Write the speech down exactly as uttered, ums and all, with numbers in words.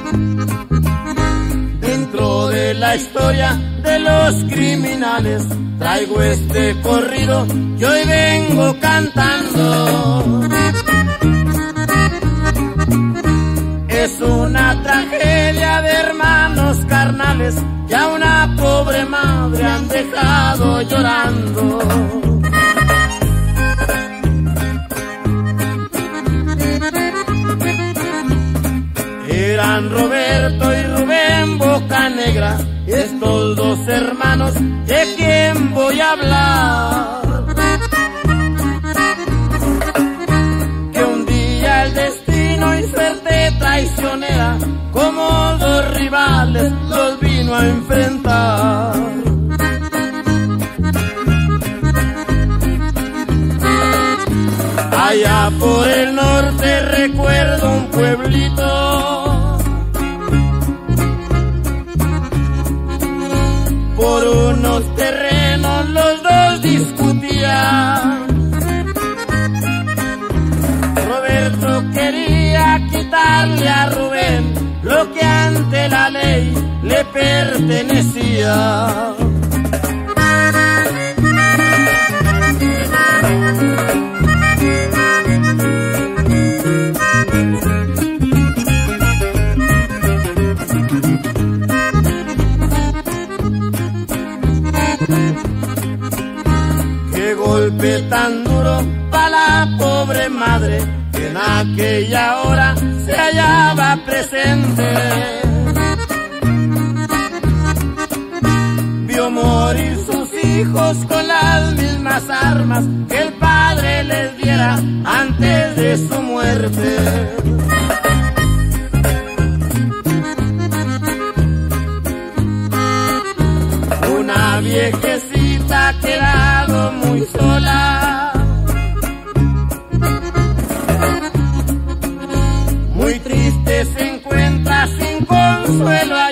Dentro de la historia de los criminales traigo este corrido que hoy vengo cantando. Es una tragedia de hermanos carnales que a una pobre madre han dejado llorando. Eran Roberto y Rubén Bocanegra, estos dos hermanos de quien voy a hablar. Que un día el destino y suerte traicionera, como dos rivales, los vino a enfrentar. Allá por el norte recuerdo un pueblito, por unos terrenos los dos discutían. Roberto quería quitarle a Rubén lo que ante la ley le pertenecía. Qué golpe tan duro para la pobre madre que en aquella hora se hallaba presente. Vio morir sus hijos con las mismas armas que el padre les diera antes de su muerte. Una viejecita ha quedado muy sola, muy triste se encuentra sin consuelo.